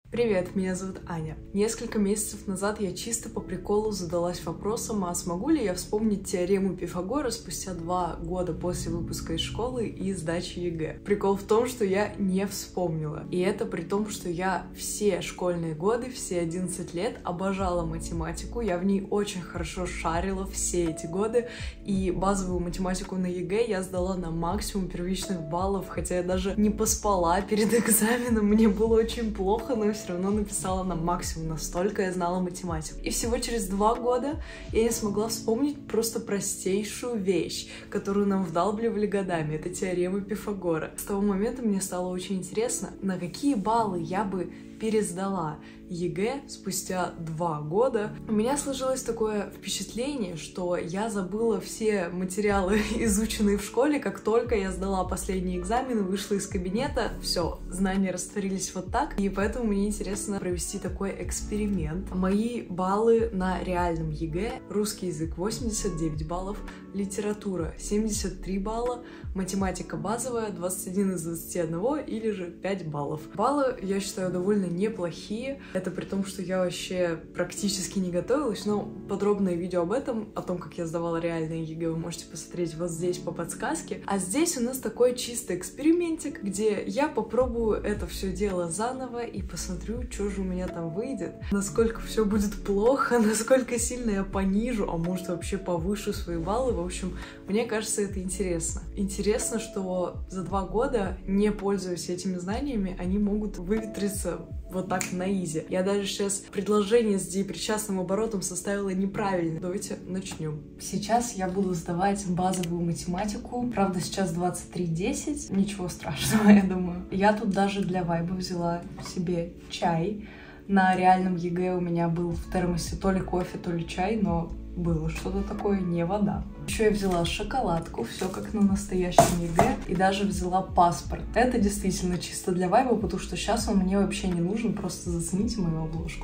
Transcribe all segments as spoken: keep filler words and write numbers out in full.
Привет, меня зовут Аня. Несколько месяцев назад я чисто по приколу задалась вопросом, а смогу ли я вспомнить теорему Пифагора спустя два года после выпуска из школы и сдачи ЕГЭ. Прикол в том, что я не вспомнила. И это при том, что я все школьные годы, все одиннадцать лет обожала математику, я в ней очень хорошо шарила все эти годы, и базовую математику на ЕГЭ я сдала на максимум первичных баллов, хотя я даже не поспала перед экзаменом, мне было очень плохо, но все равно написала на максимум, настолько я знала математику. И всего через два года я не смогла вспомнить просто простейшую вещь, которую нам вдалбливали годами. Это теорема Пифагора. С того момента мне стало очень интересно, на какие баллы я бы пересдала ЕГЭ спустя два года. У меня сложилось такое впечатление, что я забыла все материалы, изученные в школе, как только я сдала последний экзамен, вышла из кабинета, все, знания растворились вот так, и поэтому мне интересно провести такой эксперимент. Мои баллы на реальном ЕГЭ: русский язык восемьдесят девять баллов, литература семьдесят три балла, математика базовая двадцать один из двадцати одного или же пять баллов. Баллы, я считаю, довольно неплохие. Это при том, что я вообще практически не готовилась, но подробное видео об этом, о том, как я сдавала реальное ЕГЭ, вы можете посмотреть вот здесь по подсказке. А здесь у нас такой чистый экспериментик, где я попробую это все дело заново и посмотрю, что же у меня там выйдет, насколько все будет плохо, насколько сильно я понижу, а может вообще повышу свои баллы. В общем, мне кажется, это интересно. Интересно, что за два года, не пользуясь этими знаниями, они могут выветриться вот так на изи. Я даже сейчас предложение с депричастным оборотом составила неправильно. Давайте начнем. Сейчас я буду сдавать базовую математику. Правда, сейчас двадцать три десять. Ничего страшного, я думаю. Я тут даже для вайба взяла себе чай. На реальном ЕГЭ у меня был в термосе то ли кофе, то ли чай, но было что-то такое, не вода. Еще я взяла шоколадку, все как на настоящем ЕГЭ, и даже взяла паспорт. Это действительно чисто для вайба, потому что сейчас он мне вообще не нужен, просто зацените мою обложку.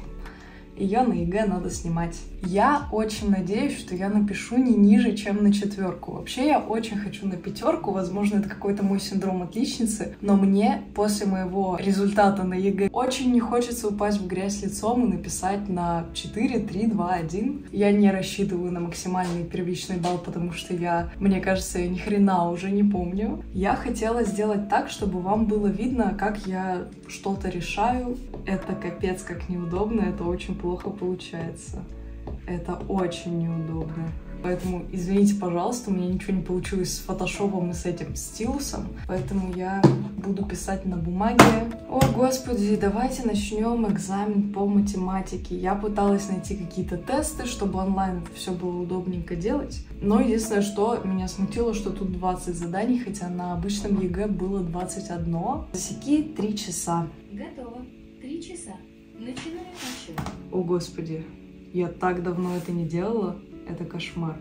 Ее на ЕГЭ надо снимать. Я очень надеюсь, что я напишу не ниже, чем на четверку. Вообще я очень хочу на пятерку, возможно, это какой-то мой синдром отличницы, но мне после моего результата на ЕГЭ очень не хочется упасть в грязь лицом и написать на четыре, три, два, один. Я не рассчитываю на максимальный первичный балл, потому что я, мне кажется, я ни хрена уже не помню. Я хотела сделать так, чтобы вам было видно, как я что-то решаю. Это капец как неудобно, это очень плохо получается. Это очень неудобно. Поэтому извините, пожалуйста, у меня ничего не получилось с фотошопом и с этим стилусом. Поэтому я буду писать на бумаге. О, господи, давайте начнем экзамен по математике. Я пыталась найти какие-то тесты, чтобы онлайн это все было удобненько делать. Но единственное, что меня смутило, что тут двадцать заданий, хотя на обычном ЕГЭ было двадцать одно. Засеки три часа. Готово. Три часа. Начинаем отсчет. О, господи, я так давно это не делала. Это кошмар.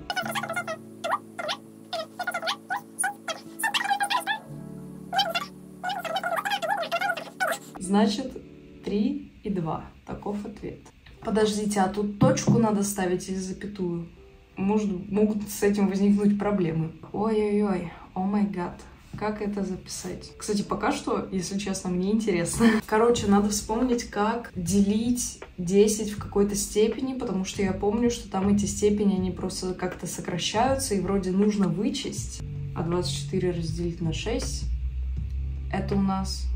Значит, три и два. Таков ответ. Подождите, а тут точку надо ставить или запятую? Может, могут с этим возникнуть проблемы. Ой-ой-ой, о май гад. Как это записать? Кстати, пока что, если честно, мне интересно. Короче, надо вспомнить, как делить десять в какой-то степени, потому что я помню, что там эти степени, они просто как-то сокращаются, и вроде нужно вычесть. А двадцать четыре разделить на шесть, это у нас...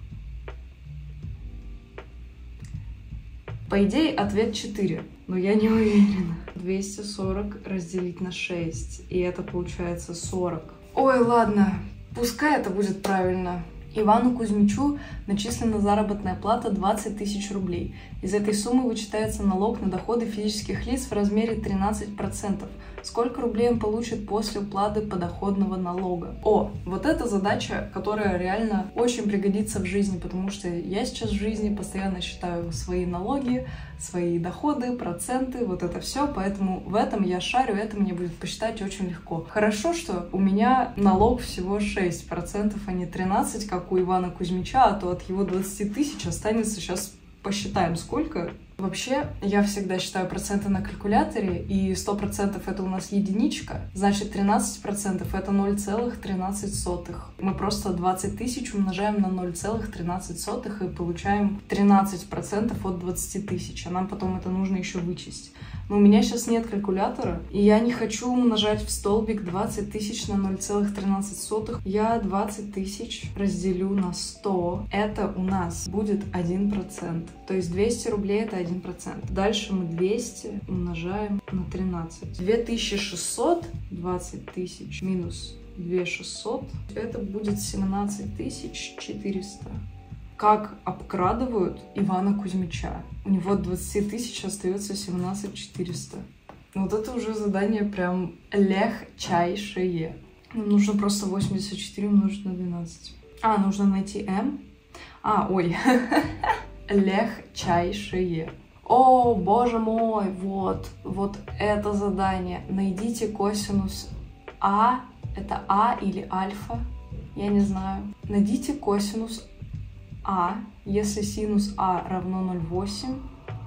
По идее, ответ четыре, но я не уверена. двести сорок разделить на шесть, и это получается сорок. Ой, ладно. Пускай это будет правильно. Ивану Кузьмичу начислена заработная плата двадцать тысяч рублей. Из этой суммы вычитается налог на доходы физических лиц в размере тринадцать процентов. Сколько рублей он получит после уплаты подоходного налога? О, вот эта задача, которая реально очень пригодится в жизни, потому что я сейчас в жизни постоянно считаю свои налоги, свои доходы, проценты, вот это все, поэтому в этом я шарю, это мне будет посчитать очень легко. Хорошо, что у меня налог всего шесть процентов, а не тринадцать, как у Ивана Кузьмича, а то от его двадцати тысяч останется, сейчас посчитаем сколько. Вообще, я всегда считаю проценты на калькуляторе, и сто процентов это у нас единичка, значит тринадцать процентов это ноль целых тринадцать сотых. Мы просто двадцать тысяч умножаем на ноль целых тринадцать сотых и получаем тринадцать процентов от двадцати тысяч, а нам потом это нужно еще вычесть. Но у меня сейчас нет калькулятора, и я не хочу умножать в столбик двадцать тысяч на ноль целых тринадцать сотых. Я двадцать тысяч разделю на сто. Это у нас будет один процент. То есть двести рублей это один процент. Дальше мы двести умножаем на тринадцать. две тысячи шестьсот, двадцать тысяч минус две тысячи шестьсот. Это будет семнадцать тысяч четыреста. Как обкрадывают Ивана Кузьмича. У него от двадцати тысяч остается семнадцать тысяч четыреста. Вот это уже задание прям легчайшее. Нужно просто восемьдесят четыре умножить на двенадцать. А, нужно найти m. А, ой. Легчайшее. О, боже мой, вот, вот это задание. Найдите косинус а. Это а или альфа, я не знаю. Найдите косинус а, если синус а равно ноль целых восемь десятых,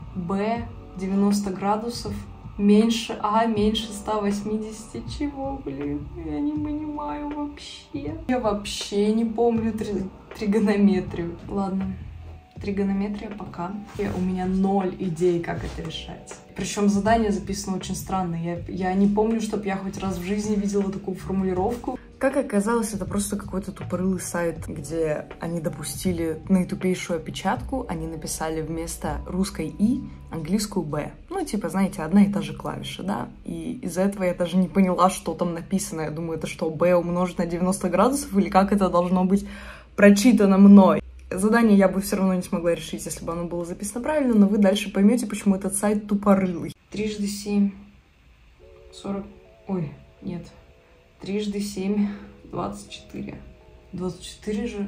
b девяносто градусов, меньше а, меньше ста восьмидесяти. Чего, блин? Я не понимаю вообще. Я вообще не помню три... тригонометрию. Ладно, тригонометрия пока. И у меня ноль идей, как это решать. Причем задание записано очень странно. Я, я не помню, чтобы я хоть раз в жизни видела такую формулировку. Как оказалось, это просто какой-то тупорылый сайт, где они допустили наитупейшую опечатку. Они написали вместо русской «и» английскую «б». Ну, типа, знаете, одна и та же клавиша, да? И из-за этого я даже не поняла, что там написано. Я думаю, это что, «б» умножить на девяносто градусов? Или как это должно быть прочитано мной? Задание я бы все равно не смогла решить, если бы оно было записано правильно, но вы дальше поймете, почему этот сайт тупорылый. Трижды семь, сорок... Ой, нет. Трижды семь, двадцать четыре. двадцать четыре же?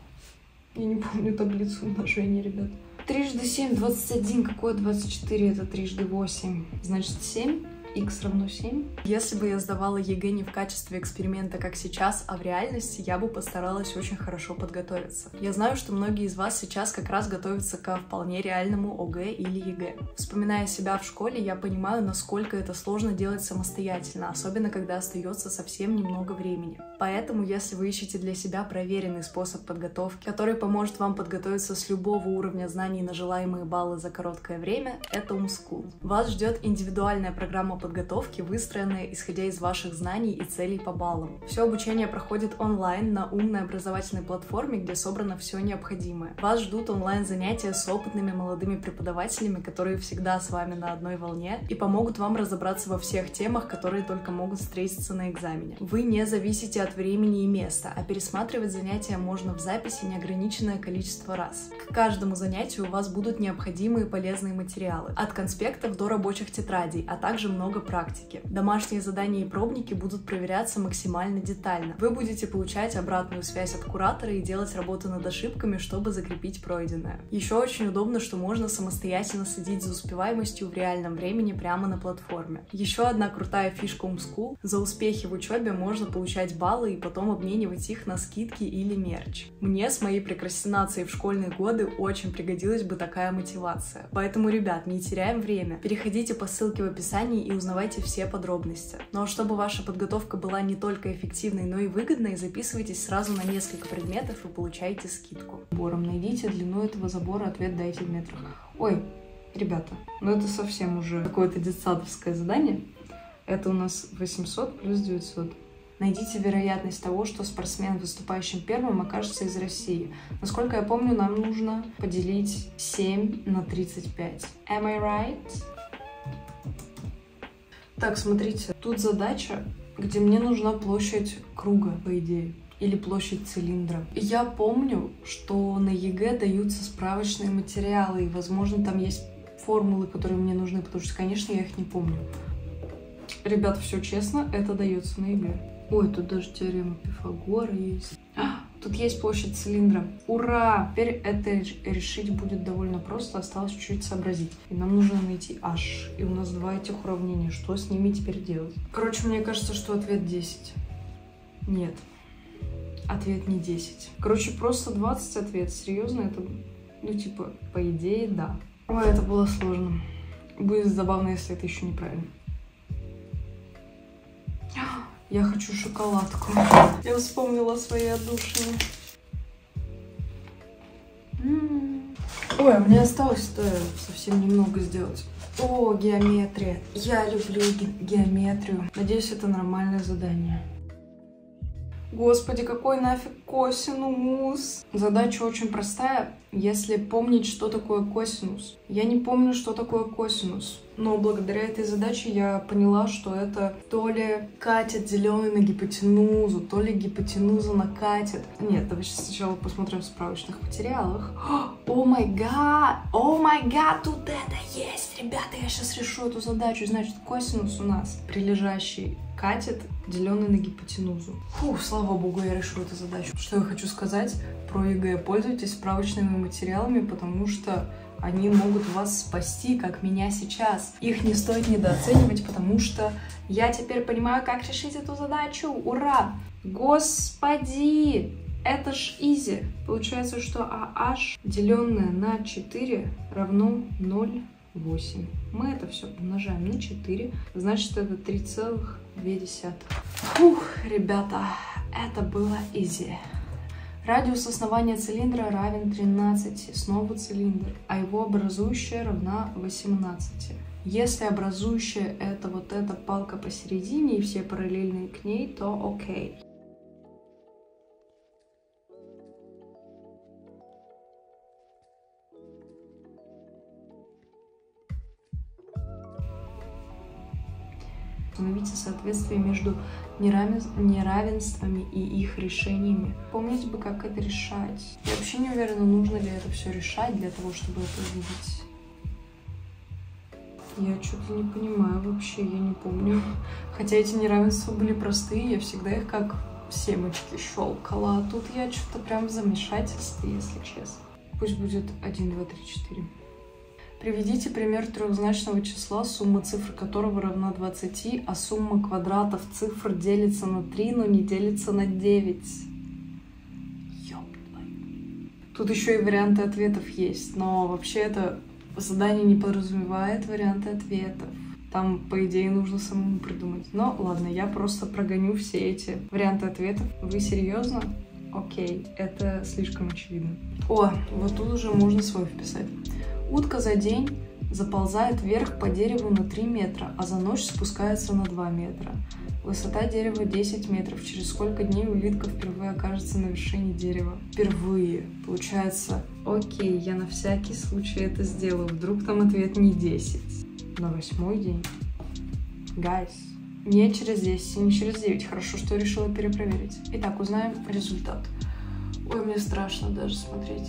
Я не помню таблицу умножения, ребят. Трижды семь, двадцать один. Какое двадцать четыре? Это трижды восемь. Значит, семь. Х равно семь. Если бы я сдавала ЕГЭ не в качестве эксперимента, как сейчас, а в реальности, я бы постаралась очень хорошо подготовиться. Я знаю, что многие из вас сейчас как раз готовятся ко вполне реальному ОГЭ или ЕГЭ. Вспоминая себя в школе, я понимаю, насколько это сложно делать самостоятельно, особенно когда остается совсем немного времени. Поэтому, если вы ищете для себя проверенный способ подготовки, который поможет вам подготовиться с любого уровня знаний на желаемые баллы за короткое время, это Умскул. Вас ждет индивидуальная программа подготовки, выстроенная исходя из ваших знаний и целей по баллам. Все обучение проходит онлайн на умной образовательной платформе, где собрано все необходимое. Вас ждут онлайн-занятия с опытными молодыми преподавателями, которые всегда с вами на одной волне и помогут вам разобраться во всех темах, которые только могут встретиться на экзамене. Вы не зависите от времени и места, а пересматривать занятия можно в записи неограниченное количество раз. К каждому занятию у вас будут необходимые полезные материалы, от конспектов до рабочих тетрадей, а также много практики. Домашние задания и пробники будут проверяться максимально детально. Вы будете получать обратную связь от куратора и делать работу над ошибками, чтобы закрепить пройденное. Еще очень удобно, что можно самостоятельно следить за успеваемостью в реальном времени прямо на платформе. Еще одна крутая фишка Умскул: за успехи в учебе можно получать баллы и потом обменивать их на скидки или мерч. Мне с моей прокрастинацией в школьные годы очень пригодилась бы такая мотивация. Поэтому, ребят, не теряем время. Переходите по ссылке в описании и узнавайте все подробности. Ну а чтобы ваша подготовка была не только эффективной, но и выгодной, записывайтесь сразу на несколько предметов и получайте скидку. Забором найдите длину этого забора, ответ дайте в метрах. Ой, ребята, ну это совсем уже какое-то детсадовское задание. Это у нас восемьсот плюс девятьсот. Найдите вероятность того, что спортсмен, выступающим первым, окажется из России. Насколько я помню, нам нужно поделить семь на тридцать пять. Am I right? Так, смотрите, тут задача, где мне нужна площадь круга, по идее, или площадь цилиндра. Я помню, что на ЕГЭ даются справочные материалы, и, возможно, там есть формулы, которые мне нужны, потому что, конечно, я их не помню. Ребят, все честно, это дается на ЕГЭ. Ой, тут даже теорема Пифагора есть. А, тут есть площадь цилиндра. Ура! Теперь это решить будет довольно просто, осталось чуть-чуть сообразить. И нам нужно найти h. И у нас два этих уравнения. Что с ними теперь делать? Короче, мне кажется, что ответ десять. Нет. Ответ не десять. Короче, просто двадцать ответ. Серьезно, это, ну, типа, по идее, да. Ой, это было сложно. Будет забавно, если это еще неправильно. Я хочу шоколадку. Я вспомнила свои отдушины. Ой, а мне осталось-то совсем немного сделать. О, геометрия. Я люблю ге геометрию. Надеюсь, это нормальное задание. Господи, какой нафиг косинус? Задача очень простая, если помнить, что такое косинус. Я не помню, что такое косинус, но благодаря этой задаче я поняла, что это то ли катет, деленный на гипотенузу, то ли гипотенуза на катет. Нет, давайте сначала посмотрим в справочных материалах. О май гад! О май гад! Тут это есть! Ребята, я сейчас решу эту задачу. Значит, косинус у нас прилежащий катет, деленный на гипотенузу. Фу, слава богу, я решу эту задачу. Что я хочу сказать про ЕГЭ? Пользуйтесь справочными материалами, потому что они могут вас спасти, как меня сейчас. Их не стоит недооценивать, потому что я теперь понимаю, как решить эту задачу. Ура! Господи! Это ж изи. Получается, что AH, деленное на четыре, равно ноль целых восемь. Мы это все умножаем на четыре. Значит, это три целых две десятых. Фух, ребята, это было изи. Радиус основания цилиндра равен тринадцати, снова цилиндр, а его образующая равна восемнадцати. Если образующая это вот эта палка посередине и все параллельные к ней, то окей. Установите соответствие между неравенствами и их решениями. Помните бы, как это решать. Я вообще не уверена, нужно ли это все решать для того, чтобы это увидеть. Я что-то не понимаю вообще, я не помню. Хотя эти неравенства были простые, я всегда их как семечки щелкала. А тут я что-то прям в замешательстве, если честно. Пусть будет один, два, три, четыре. Приведите пример трехзначного числа, сумма цифр которого равна двадцати, а сумма квадратов цифр делится на три, но не делится на девять. Ёпта. Тут еще и варианты ответов есть, но вообще это задание не подразумевает варианты ответов. Там, по идее, нужно самому придумать. Но ладно, я просто прогоню все эти варианты ответов. Вы серьезно? Окей, это слишком очевидно. О, вот тут уже можно свой вписать. Утка за день заползает вверх по дереву на три метра, а за ночь спускается на два метра. Высота дерева десять метров. Через сколько дней улитка впервые окажется на вершине дерева? Впервые. Получается, окей, я на всякий случай это сделаю. Вдруг там ответ не десять. На восьмой день. Гайс. Не через десять, не через девять. Хорошо, что я решила перепроверить. Итак, узнаем результат. Ой, мне страшно даже смотреть.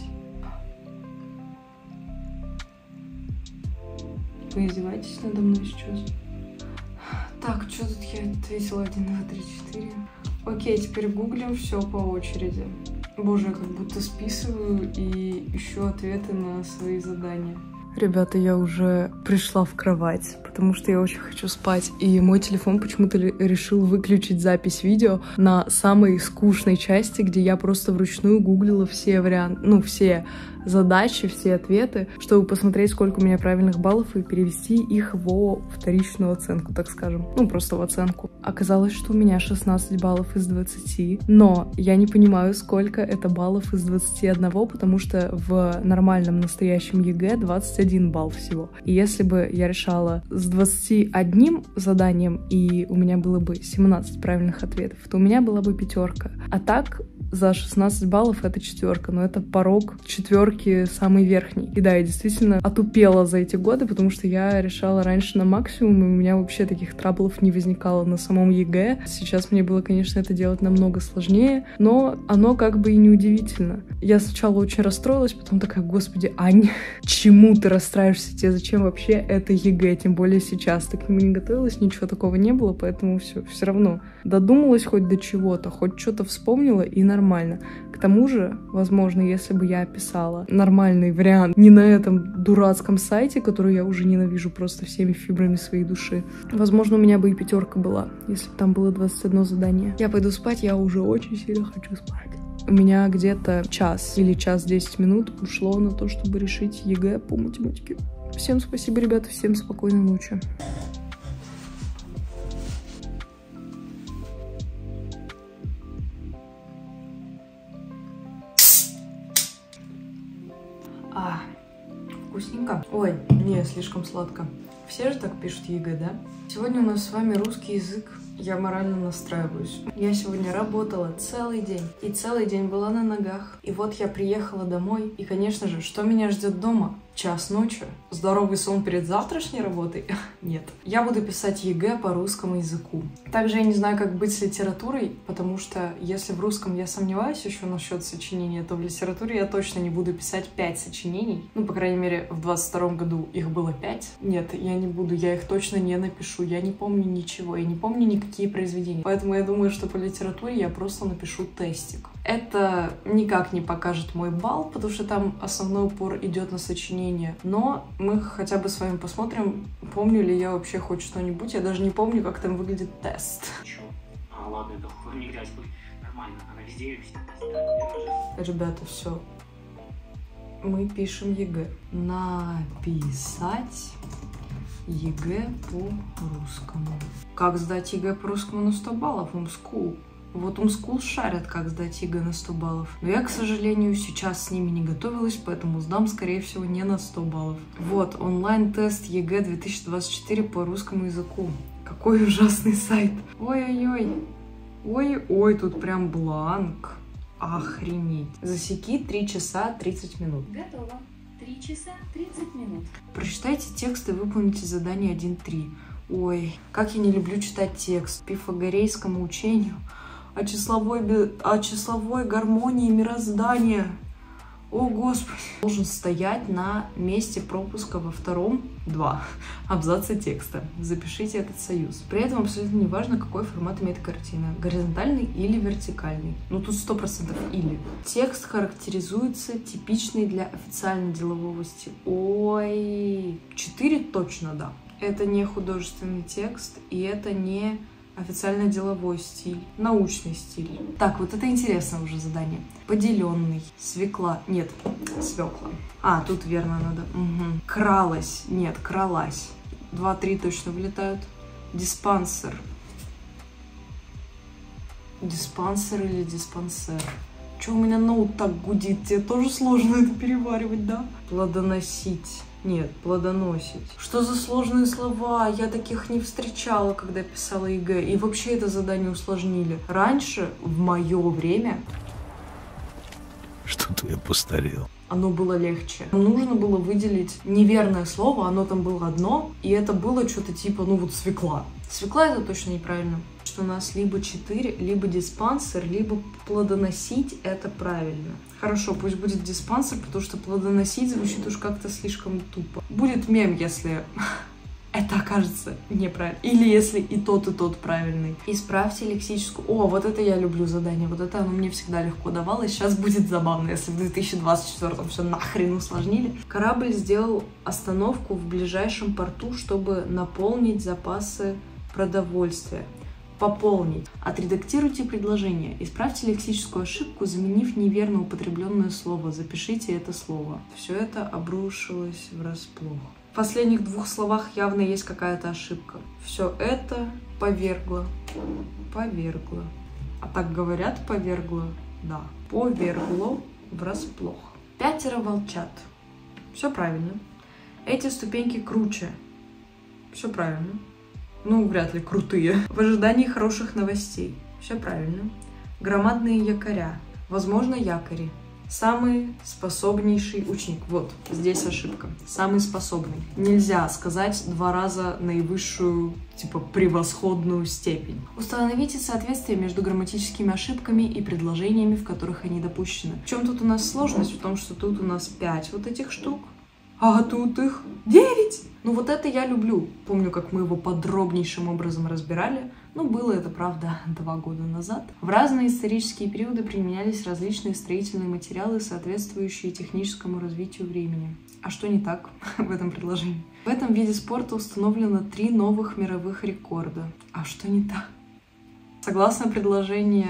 Вы издеваетесь надо мной сейчас? Так, что тут я ответила? один, два, три, четыре. Окей, теперь гуглим все по очереди. Боже, я как будто списываю и ищу ответы на свои задания. Ребята, я уже пришла в кровать, потому что я очень хочу спать. И мой телефон почему-то решил выключить запись видео на самой скучной части, где я просто вручную гуглила все варианты, ну, все задачи, все ответы, чтобы посмотреть, сколько у меня правильных баллов и перевести их во вторичную оценку, так скажем. Ну, просто в оценку. Оказалось, что у меня шестнадцать баллов из двадцати, но я не понимаю, сколько это баллов из двадцати одного, потому что в нормальном настоящем ЕГЭ двадцать один балл всего. И если бы я решала с двадцатью одним заданием, и у меня было бы семнадцать правильных ответов, то у меня была бы пятерка. А так, за шестнадцать баллов это четверка, но это порог четверки самый верхний. И да, я действительно отупела за эти годы, потому что я решала раньше на максимум, и у меня вообще таких траблов не возникало на самом ЕГЭ. Сейчас мне было, конечно, это делать намного сложнее, но оно как бы и не удивительно. Я сначала очень расстроилась, потом такая: господи, Ань, чему ты расстраиваешься? Тебе зачем вообще это ЕГЭ? Тем более сейчас ты к нему не готовилась, ничего такого не было, поэтому все, все равно додумалась хоть до чего-то, хоть что-то вспомнила, и нормально. К тому же, возможно, если бы я описала нормальный вариант не на этом дурацком сайте, который я уже ненавижу просто всеми фибрами своей души, возможно, у меня бы и пятерка была, если бы там было двадцать одно задание. Я пойду спать, я уже очень сильно хочу спать. У меня где-то час или час десять минут ушло на то, чтобы решить ЕГЭ по математике. Всем спасибо, ребята, всем спокойной ночи. А, вкусненько. Ой, не, слишком сладко. Все же так пишут ЕГЭ, да? Сегодня у нас с вами русский язык. Я морально настраиваюсь. Я сегодня работала целый день. И целый день была на ногах. И вот я приехала домой. И, конечно же, что меня ждет дома? Час ночи. Здоровый сон перед завтрашней работой? Нет. Я буду писать ЕГЭ по русскому языку. Также я не знаю, как быть с литературой, потому что если в русском я сомневаюсь еще насчет сочинения, то в литературе я точно не буду писать пять сочинений. Ну, по крайней мере, в двадцать втором году их было пять. Нет, я не буду, я их точно не напишу. Я не помню ничего, я не помню никакие произведения. Поэтому я думаю, что по литературе я просто напишу тестик. Это никак не покажет мой балл, потому что там основной упор идет на сочинение. Но мы хотя бы с вами посмотрим, помню ли я вообще хоть что-нибудь. Я даже не помню, как там выглядит тест. Чё? А, ладно, это не грязь будет. Нормально, она везде все. Ребята, все. Мы пишем ЕГЭ. Написать ЕГЭ по русскому. Как сдать ЕГЭ по русскому на сто баллов? Умскул. Вот Умскул шарят, как сдать ЕГЭ на сто баллов. Но я, к сожалению, сейчас с ними не готовилась, поэтому сдам, скорее всего, не на сто баллов. Вот, онлайн-тест ЕГЭ две тысячи двадцать четыре по русскому языку. Какой ужасный сайт. Ой-ой-ой. Ой-ой, тут прям бланк. Охренеть. Засеки три часа тридцать минут. Готово. три часа тридцать минут. Прочитайте текст и выполните задание один три. Ой, как я не люблю читать текст. Пифагорейскому учению о числовой, о числовой гармонии мироздания. О, Господи. Должен стоять на месте пропуска во втором два абзаца текста. Запишите этот союз. При этом абсолютно не важно, какой формат имеет картина. Горизонтальный или вертикальный. Ну, тут сто процентов или. Текст характеризуется типичный для официально-делового стиля. Ой, четыре точно, да. Это не художественный текст, и это не официально-деловой стиль, научный стиль. Так, вот это интересное уже задание. Поделенный, свекла, нет, свекла. А, тут верно надо. Угу. Кралась, нет, кралась. Два-три точно вылетают. Диспансер. Диспансер или диспансер? Че у меня ноут так гудит? Тебе тоже сложно это переваривать, да? Плодоносить. Нет, плодоносить. Что за сложные слова? Я таких не встречала, когда писала ЕГЭ. И вообще это задание усложнили. Раньше, в мое время... Что-то я постарел. Оно было легче. Нужно было выделить неверное слово, оно там было одно, и это было что-то типа, ну вот свекла. Свекла это точно неправильно. Что у нас либо четыре, либо диспансер, либо плодоносить это правильно. Хорошо, пусть будет диспансер, потому что плодоносить звучит уж как-то слишком тупо. Будет мем, если это окажется неправильно. Или если и тот, и тот правильный. Исправьте лексическую... О, вот это я люблю задание. Вот это оно мне всегда легко давалось. Сейчас будет забавно, если в две тысячи двадцать четвёртом все нахрен усложнили. Корабль сделал остановку в ближайшем порту, чтобы наполнить запасы продовольствия. Пополнить. Отредактируйте предложение. Исправьте лексическую ошибку, заменив неверно употребленное слово. Запишите это слово. Все это обрушилось врасплох. В последних двух словах явно есть какая-то ошибка. Все это повергло. Повергло. А так говорят повергло? Да. Повергло врасплох. Пятеро волчат. Все правильно. Эти ступеньки круче. Все правильно. Ну, вряд ли крутые. В ожидании хороших новостей. Все правильно. Громадные якоря. Возможно, якори. Самый способнейший ученик. Вот, здесь ошибка. Самый способный. Нельзя сказать два раза наивысшую, типа, превосходную степень. Установите соответствие между грамматическими ошибками и предложениями, в которых они допущены. В чем тут у нас сложность? В том, что тут у нас пять вот этих штук. А тут их девять! Ну вот это я люблю. Помню, как мы его подробнейшим образом разбирали. Ну, было это, правда, два года назад. В разные исторические периоды применялись различные строительные материалы, соответствующие техническому развитию времени. А что не так в этом предложении? В этом виде спорта установлено три новых мировых рекорда. А что не так? Согласно предложению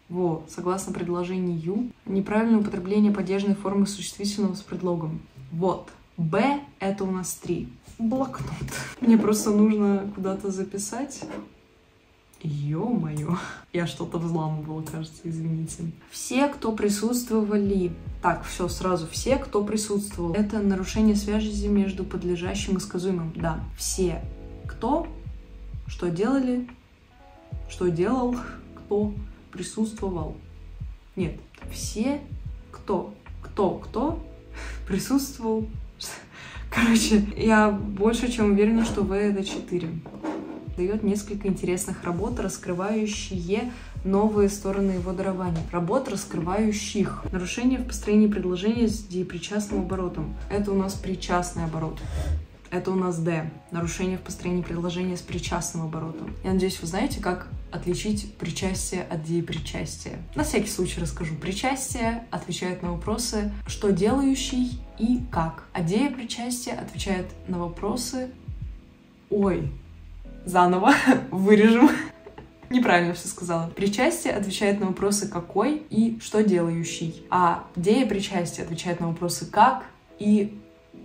Во, согласно предложению, неправильное употребление падежной формы существительного с предлогом. Вот. Б — это у нас три. Блокнот. Мне просто нужно куда-то записать. Ё-моё. Я что-то взламывала, кажется, извините. Все, кто присутствовали. Так, все, сразу. Все, кто присутствовал. Это нарушение связи между подлежащим и сказуемым. Да. Все, кто, что делали, что делал, кто присутствовал. Нет. Все, кто, кто, кто присутствовал. Короче, я больше чем уверена, что В — это четыре. Дает несколько интересных работ, раскрывающие новые стороны его дарования. Работ, раскрывающих. Нарушение в построении предложения с деепричастным оборотом. Это у нас причастный оборот. Это у нас Д. Нарушение в построении предложения с причастным оборотом. Я надеюсь, вы знаете, как отличить причастие от деепричастия. На всякий случай расскажу. Причастие отвечает на вопросы «что делающий» и «как». А деепричастие отвечает на вопросы «ой». Заново вырежем. Неправильно все сказала. Причастие отвечает на вопросы «какой» и «что делающий». А деепричастие отвечает на вопросы «как» и...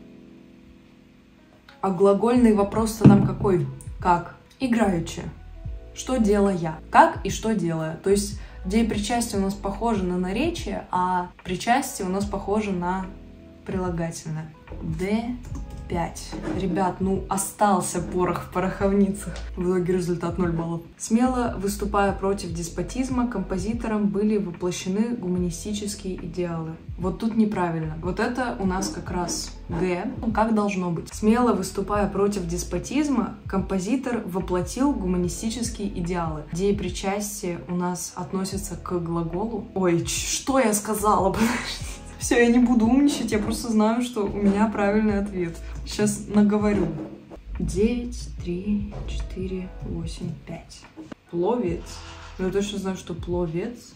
А глагольный вопрос-то нам какой? Как? Играючи. Что делая? Как и что делая? То есть деепричастие у нас похоже на наречие, а причастие у нас похоже на прилагательное. Д пять. Ребят, ну остался порох в пороховницах. В итоге результат ноль баллов. Смело выступая против деспотизма, композитором были воплощены гуманистические идеалы. Вот тут неправильно. Вот это у нас как раз Г. Как должно быть. Смело выступая против деспотизма, композитор воплотил гуманистические идеалы. Деепричастие у нас относится к глаголу. Ой, что я сказала? Все, я не буду умничать, я просто знаю, что у меня правильный ответ. Сейчас наговорю. девять, три, четыре, восемь, пять. Пловец. Ну, я точно знаю, что пловец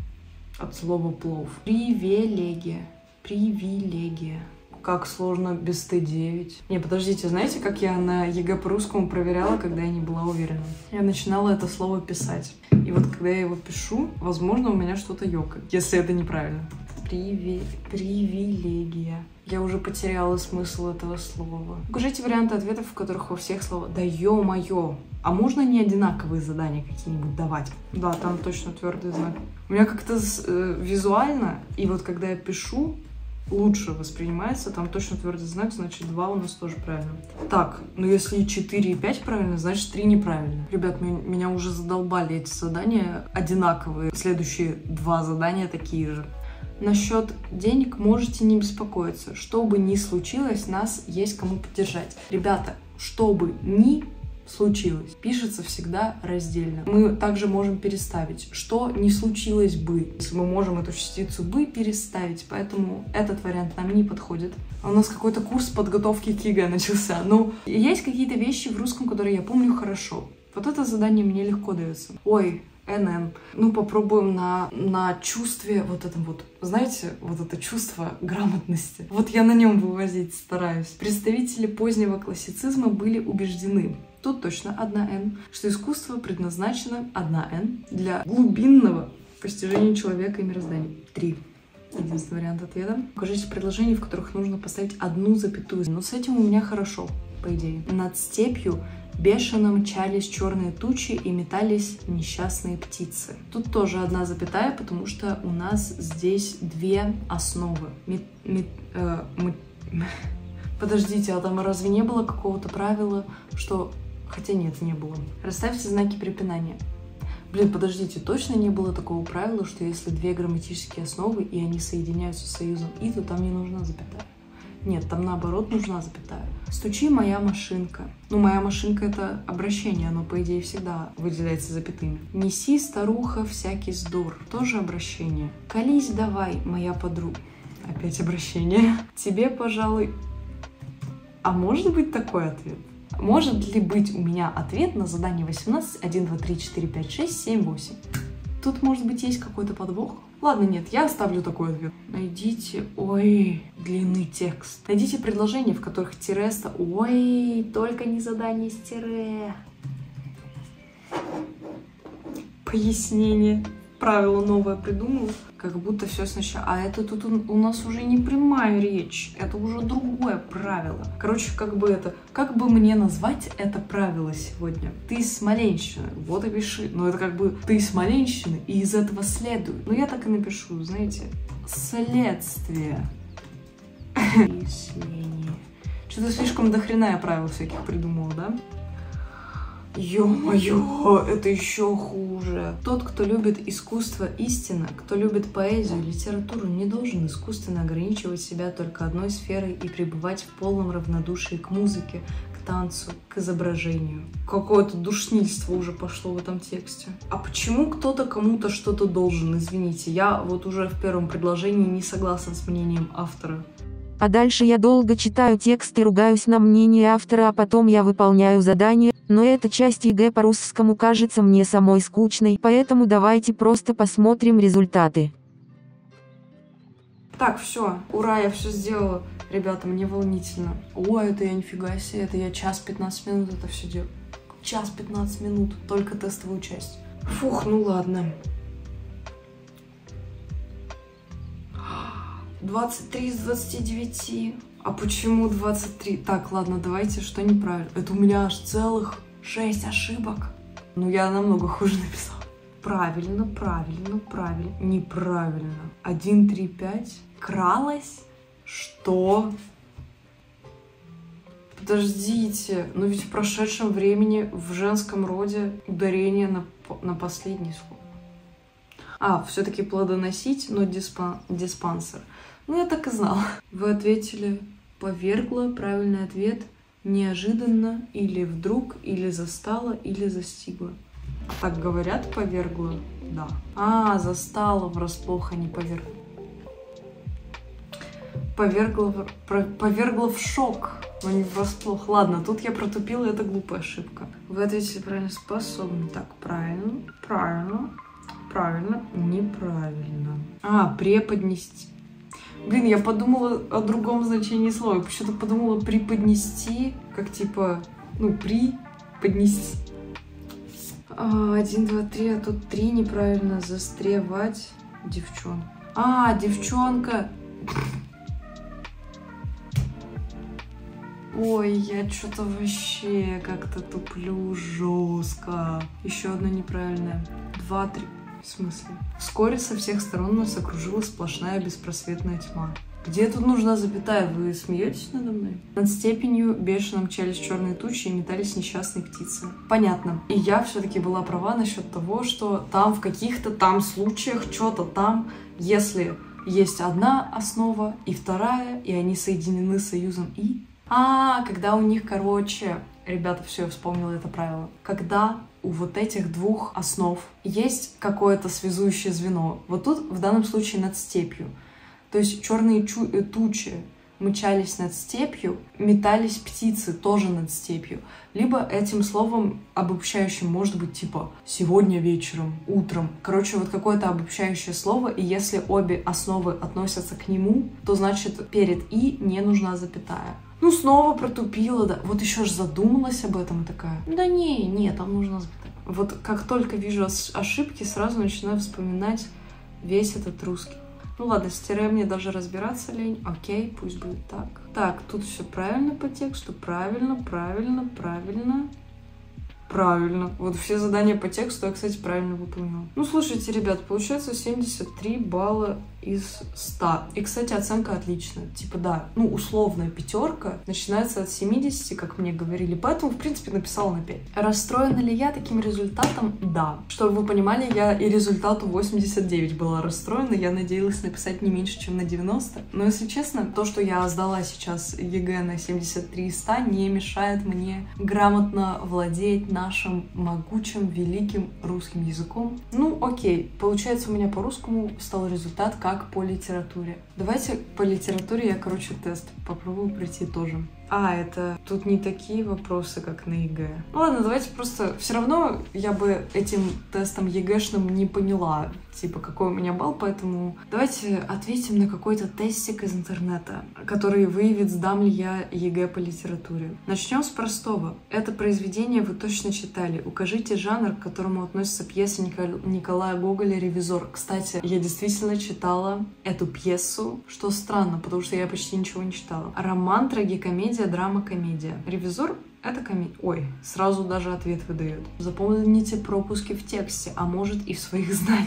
от слова плов. Привилегия. Привилегия. Как сложно без Т девять. Не, подождите, знаете, как я на ЕГЭ по русскому проверяла, когда я не была уверена? Я начинала это слово писать. И вот когда я его пишу, возможно, у меня что-то ёкает, если это неправильно. Приви... Привилегия. Я уже потеряла смысл этого слова. Укажите варианты ответов, в которых у всех слова «да ё-моё». А можно не одинаковые задания какие-нибудь давать? Да, там точно твердый знак. У меня как-то э, визуально, и вот когда я пишу, лучше воспринимается, там точно твердый знак, значит два у нас тоже правильно. Так, ну если четыре и пять правильно, значит три неправильно. Ребят, меня уже задолбали эти задания одинаковые. Следующие два задания такие же. Насчет денег можете не беспокоиться. Что бы ни случилось, нас есть кому поддержать. Ребята, что бы ни случилось, пишется всегда раздельно. Мы также можем переставить. Что не случилось бы, если мы можем эту частицу бы переставить. Поэтому этот вариант нам не подходит. У нас какой-то курс подготовки к ЕГЭ начался. Но есть какие-то вещи в русском, которые я помню хорошо. Вот это задание мне легко дается. Ой, эн эн. Ну, попробуем на, на чувстве вот этом вот, знаете, вот это чувство грамотности. Вот я на нем вывозить стараюсь. Представители позднего классицизма были убеждены, тут точно одна эн, что искусство предназначено, одна эн, для глубинного постижения человека и мироздания. Три. Единственный вариант ответа. Укажите предложения, в которых нужно поставить одну запятую. Но с этим у меня хорошо, по идее. Над степью бешено мчались черные тучи и метались несчастные птицы. Тут тоже одна запятая, потому что у нас здесь две основы. Мет, мет, э, мы... Подождите, а там разве не было какого-то правила, что... Хотя нет, не было. Расставьте знаки препинания. Блин, подождите, точно не было такого правила, что если две грамматические основы, и они соединяются союзом «и», то там не нужна запятая? Нет, там наоборот нужна запятая. «Стучи, моя машинка». Ну, «моя машинка» — это обращение, оно, по идее, всегда выделяется запятыми. «Неси, старуха, всякий вздор». Тоже обращение. «Колись давай, моя подруга». Опять обращение. «Тебе, пожалуй...» А может быть такой ответ? Может ли быть у меня ответ на задание восемнадцать, один, два, три, четыре, пять, шесть, семь, восемь? Тут, может быть, есть какой-то подвох? Ладно, нет, я оставлю такой ответ. Найдите, ой, длинный текст. Найдите предложения, в которых тире ста... Ой, только не задание с тире. Пояснение. правило новое придумал, как будто все сначала. А это тут у нас уже не прямая речь, это уже другое правило. Короче, как бы это, как бы мне назвать это правило сегодня? Ты из Смоленщины, вот и пиши. Но это как бы ты из Смоленщины, и из этого следует. Ну я так и напишу, знаете, следствие. Что-то слишком дохрена я правил всяких придумала, да? Ё-моё, это еще хуже. Тот, кто любит искусство истинно, кто любит поэзию, литературу, не должен искусственно ограничивать себя только одной сферой и пребывать в полном равнодушии к музыке, к танцу, к изображению. Какое-то душнильство уже пошло в этом тексте. А почему кто-то кому-то что-то должен? Извините, я вот уже в первом предложении не согласна с мнением автора. А дальше я долго читаю текст и ругаюсь на мнение автора, а потом я выполняю задание, но эта часть ЕГЭ по русскому кажется мне самой скучной, поэтому давайте просто посмотрим результаты. Так, все, ура, я все сделала. Ребята, мне волнительно. О, это я нифига себе, это я час пятнадцать минут это все делаю. Час пятнадцать минут, только тестовую часть. Фух, ну ладно. двадцать три из двадцати девяти. А почему двадцать три? Так, ладно, давайте, что неправильно. Это у меня аж целых шесть ошибок. Ну, я намного хуже написала. Правильно, правильно, правильно. Неправильно. один, три, пять. Кралась? Что? Подождите. Ну, ведь в прошедшем времени в женском роде ударение на, на последний слог. А, все-таки плодоносить, но диспан диспансер. Ну, я так и знала. Вы ответили «повергла». Правильный ответ «неожиданно» или «вдруг», или «застала», или «застигла». Так говорят «повергла»? Да. А, застала врасплох, а не повергла. Повергла в... повергла в шок, но не врасплох. Ладно, тут я протупила, это глупая ошибка. Вы ответили правильно «способны». Так, правильно, правильно, правильно, неправильно. А, преподнести. Блин, я подумала о другом значении слова. Почему-то подумала преподнести, как типа, ну, преподнести. А, один, два, три, а тут три неправильно. Застревать. Девчонка. А, девчонка. Ой, я что-то вообще как-то туплю жестко. Еще одно неправильное. Два, три. В смысле? Вскоре со всех сторон нас окружила сплошная беспросветная тьма. Где тут нужна запятая? Вы смеетесь надо мной? Над степенью бешено мчались черные тучи и метались несчастные птицы. Понятно. И я все-таки была права насчет того, что там в каких-то там случаях, что-то там, если есть одна основа и вторая, и они соединены союзом «и». А, когда у них, короче... Ребята, все, я вспомнила это правило. Когда у вот этих двух основ есть какое-то связующее звено, вот тут в данном случае над степью, то есть черные тучи мчались над степью, метались птицы тоже над степью, либо этим словом обобщающим может быть типа сегодня вечером, утром. Короче, вот какое-то обобщающее слово, и если обе основы относятся к нему, то значит перед «и» не нужна запятая. Ну, снова протупила, да. Вот еще ж задумалась об этом и такая, да не, не, там нужно запятая. Вот как только вижу ошибки, сразу начинаю вспоминать весь этот русский. Ну ладно, с тире мне даже разбираться лень. Окей, пусть будет так. Так, тут все правильно по тексту. Правильно, правильно, правильно. Правильно. Вот все задания по тексту я, кстати, правильно выполнила. Ну, слушайте, ребят, получается семьдесят три балла из ста. И, кстати, оценка отличная. Типа, да, ну, условная пятерка начинается от семидесяти, как мне говорили. Поэтому, в принципе, написала на пять. Расстроена ли я таким результатом? Да. Чтобы вы понимали, я и результату восемьдесят девять была расстроена. Я надеялась написать не меньше, чем на девяносто. Но, если честно, то, что я сдала сейчас ЕГЭ на семьдесят три из ста, не мешает мне грамотно владеть нашим могучим, великим русским языком. Ну, окей. Получается, у меня по русскому стал результат как по литературе. Давайте по литературе я, короче, тест попробую пройти тоже. А, это тут не такие вопросы, как на ЕГЭ. Ну ладно, давайте просто... Все равно я бы этим тестом ЕГЭшным не поняла, типа, какой у меня балл, поэтому давайте ответим на какой-то тестик из интернета, который выявит, сдам ли я ЕГЭ по литературе. Начнем с простого. Это произведение вы точно читали. Укажите жанр, к которому относится пьеса Николая Гоголя «Ревизор». Кстати, я действительно читала эту пьесу, что странно, потому что я почти ничего не читала. Роман, трагикомедия, драма, комедия. «Ревизор» — это комедия. Ой, сразу даже ответ выдает. Запомните пропуски в тексте, а может и в своих знаниях.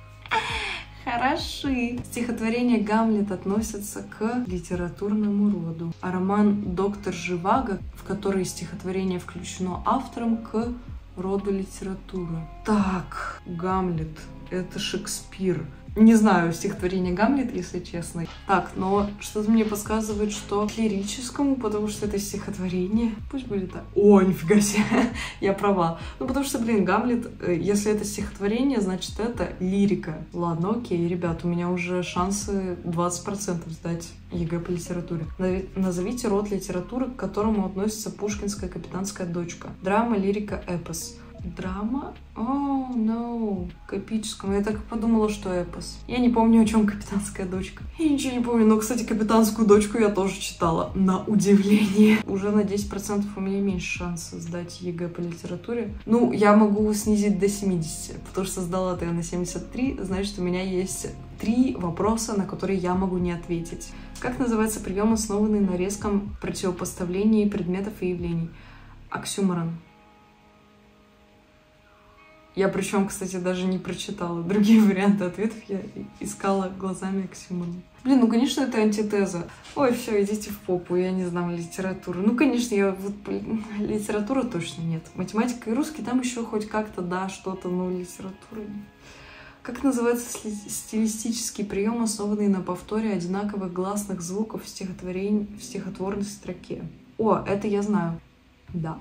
Хороши. Стихотворение «Гамлет» относится к литературному роду, а роман «Доктор Живаго», в который стихотворение включено автором, к роду литературы. Так, «Гамлет» — это Шекспир. Не знаю стихотворение «Гамлет», если честно. Так, но что-то мне подсказывает, что к лирическому, потому что это стихотворение. Пусть будет так. О, нифига себе, я права. Ну, потому что, блин, «Гамлет», если это стихотворение, значит, это лирика. Ладно, окей, ребят, у меня уже шансы двадцать процентов сдать ЕГЭ по литературе. Назовите род литературы, к которому относится пушкинская «Капитанская дочка». Драма, лирика, эпос. Драма? О, oh, no. К эпическому. Я так подумала, что эпос. Я не помню, о чем «Капитанская дочка». Я ничего не помню, но, кстати, «Капитанскую дочку» я тоже читала. На удивление. Уже на десять процентов у меня меньше шансов сдать ЕГЭ по литературе. Ну, я могу снизить до семидесяти, потому что сдала-то я на семьдесят три, значит, у меня есть три вопроса, на которые я могу не ответить. Как называется прием, основанный на резком противопоставлении предметов и явлений? Оксюморон. Я причем, кстати, даже не прочитала другие варианты ответов, я искала глазами оксюморон. Блин, ну, конечно, это антитеза. Ой, все, идите в попу, я не знаю литературу. Ну, конечно, я вот... Литература точно нет. Математика и русский там еще хоть как-то, да, что-то, но литература нет. Как называется стилистический прием, основанный на повторе одинаковых гласных звуков в, стихотворении, в стихотворной строке? О, это я знаю. Да.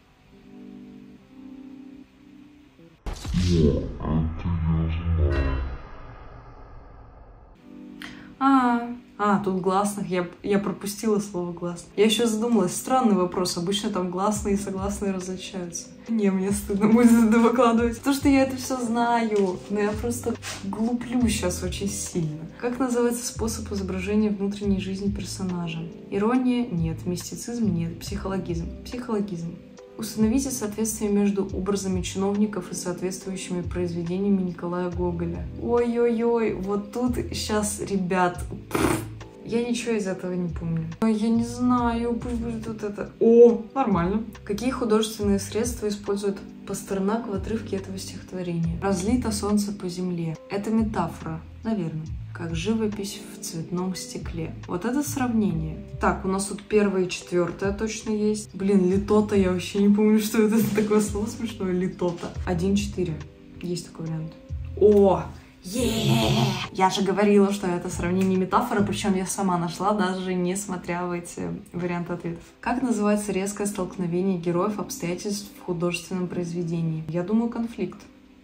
А, а, тут гласных. Я, я пропустила слово гласных. Я еще задумалась. Странный вопрос. Обычно там гласные и согласные различаются. Не, мне стыдно будет это выкладывать. Потому что я это все знаю. Но я просто глуплю сейчас очень сильно. Как называется способ изображения внутренней жизни персонажа? Ирония? Нет. Мистицизм? Нет. Психологизм? Психологизм. Установите соответствие между образами чиновников и соответствующими произведениями Николая Гоголя. Ой-ой-ой, вот тут сейчас, ребят, пфф, я ничего из этого не помню. Ой, я не знаю, пусть будет вот это. О, нормально. Какие художественные средства использует Пастернак в отрывке этого стихотворения? Разлито солнце по земле. Это метафора, наверное. Как живопись в цветном стекле. Вот это сравнение. Так, у нас тут первое и четвертое точно есть. Блин, литота, я вообще не помню, что это такое слово смешное. Литота. один-четыре. Есть такой вариант. О! Yeah! Я же говорила, что это сравнение метафора, причем я сама нашла, даже не смотря в эти варианты ответов. Как называется резкое столкновение героев обстоятельств в художественном произведении? Я думаю, конфликт.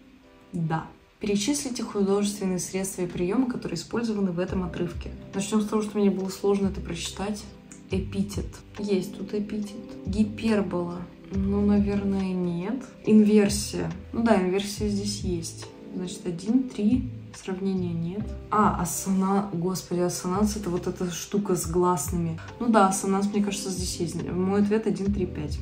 Да. Перечислите художественные средства и приемы, которые использованы в этом отрывке. Начнем с того, что мне было сложно это прочитать. Эпитет. Есть тут эпитет. Гипербола. Ну, наверное, нет. Инверсия. Ну да, инверсия здесь есть. Значит, один, три. Сравнения нет. А, ассонанс. Господи, ассонанс — это вот эта штука с гласными. Ну да, ассонанс, мне кажется, здесь есть. Мой ответ один, три, пять.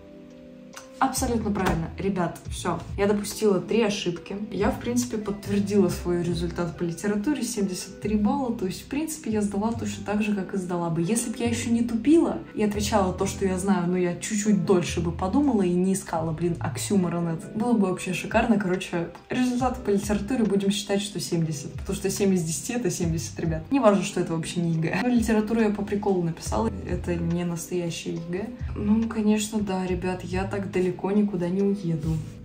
Абсолютно правильно. Ребят, все. Я допустила три ошибки. Я, в принципе, подтвердила свой результат по литературе. семьдесят три балла. То есть, в принципе, я сдала точно так же, как и сдала бы. Если бы я еще не тупила и отвечала то, что я знаю, но я чуть-чуть дольше бы подумала и не искала, блин, оксюморон это, было бы вообще шикарно. Короче, результаты по литературе будем считать, что семьдесят. Потому что семь из десяти — это семьдесят, ребят. Не важно, что это вообще не ЕГЭ. Но литературу я по приколу написала. Это не настоящее ЕГЭ. Ну, конечно, да, ребят, я так далеко далеко никуда не уеду.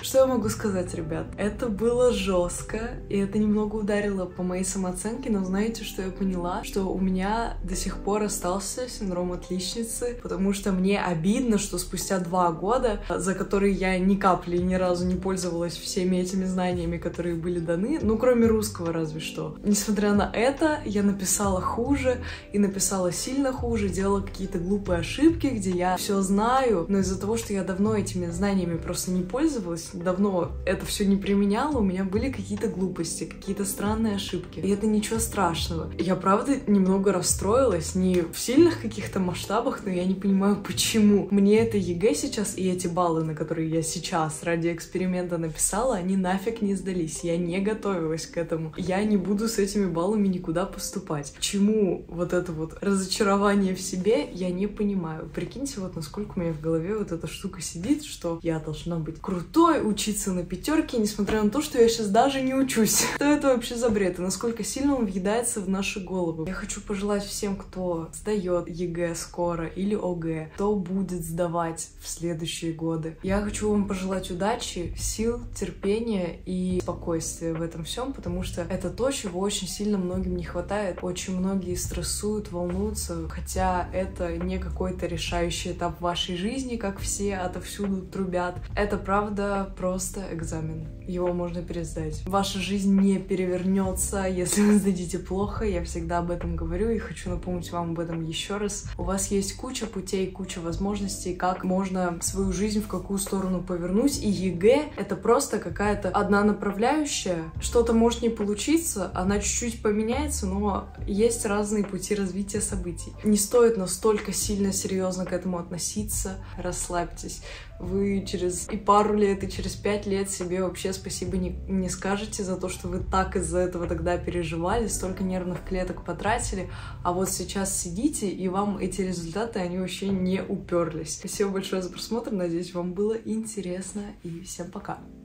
Что я могу сказать, ребят? Это было жестко, и это немного ударило по моей самооценке, но знаете, что я поняла? Что у меня до сих пор остался синдром отличницы, потому что мне обидно, что спустя два года, за которые я ни капли ни разу не пользовалась всеми этими знаниями, которые были даны, ну, кроме русского разве что. Несмотря на это, я написала хуже, и написала сильно хуже, делала какие-то глупые ошибки, где я все знаю, но из-за того, что я давно этими знаниями просто не пользовалась, давно это все не применяла, у меня были какие-то глупости, какие-то странные ошибки. И это ничего страшного. Я, правда, немного расстроилась, не в сильных каких-то масштабах, но я не понимаю, почему. Мне это ЕГЭ сейчас и эти баллы, на которые я сейчас ради эксперимента написала, они нафиг не сдались. Я не готовилась к этому. Я не буду с этими баллами никуда поступать. Почему вот это вот разочарование в себе, я не понимаю. Прикиньте, вот насколько у меня в голове вот эта штука сидит, что я должна быть крутой, учиться на пятерке, несмотря на то, что я сейчас даже не учусь. Что это вообще за бред? И насколько сильно он въедается в наши головы. Я хочу пожелать всем, кто сдает ЕГЭ скоро или ОГЭ, кто будет сдавать в следующие годы. Я хочу вам пожелать удачи, сил, терпения и спокойствия в этом всем, потому что это то, чего очень сильно многим не хватает. Очень многие стрессуют, волнуются, хотя это не какой-то решающий этап в вашей жизни, как все отовсюду трубят. Это правда просто экзамен. Его можно пересдать. Ваша жизнь не перевернется, если вы сдадите плохо. Я всегда об этом говорю и хочу напомнить вам об этом еще раз. У вас есть куча путей, куча возможностей, как можно свою жизнь в какую сторону повернуть. И ЕГЭ — это просто какая-то одна направляющая. Что-то может не получиться, она чуть-чуть поменяется, но есть разные пути развития событий. Не стоит настолько сильно серьезно к этому относиться. Расслабьтесь. Вы через и пару лет, и через пять лет себе вообще спасибо не, не скажете за то, что вы так из-за этого тогда переживали, столько нервных клеток потратили, а вот сейчас сидите, и вам эти результаты, они вообще не уперлись. Спасибо большое за просмотр, надеюсь, вам было интересно, и всем пока!